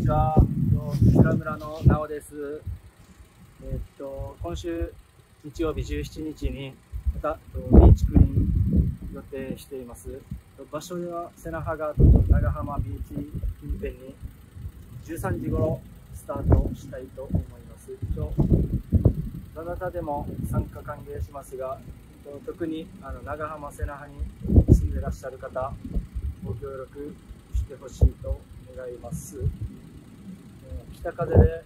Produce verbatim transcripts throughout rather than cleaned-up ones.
ちは。浦村のなおです。えー、っと今週日曜日じゅうしちにちにまたビーチクリーン予定しています。場所は瀬那覇川と長浜ビーチ近辺にじゅうさんじごろスタートしたいと思います。一応どなたでも参加歓迎しますが、特にあの長浜瀬那覇に住んでいらっしゃる方ご協力してほしいと願います。北風で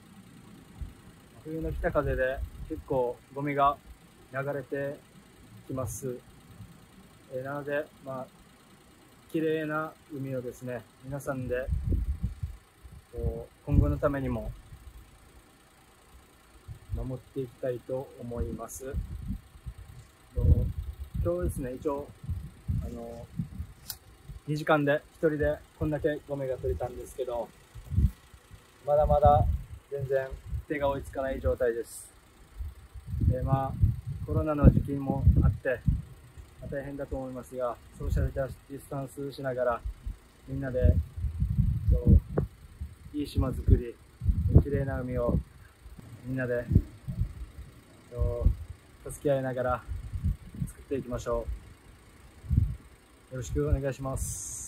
冬の北風で結構ゴミが流れてきます。えなのでまあ綺麗な海をですね、皆さんで今後のためにも守っていきたいと思います。今日ですね、一応あのにじかんでひとりでこんだけゴミが取れたんですけど、まだまだ全然手が追いつかない状態です。でまあコロナの時期もあって大変だと思いますが、ソーシャルディスタンスしながらみんなでいい島づくり、きれいな海をみんなで助け合いながら作っていきましょう。よろしくお願いします。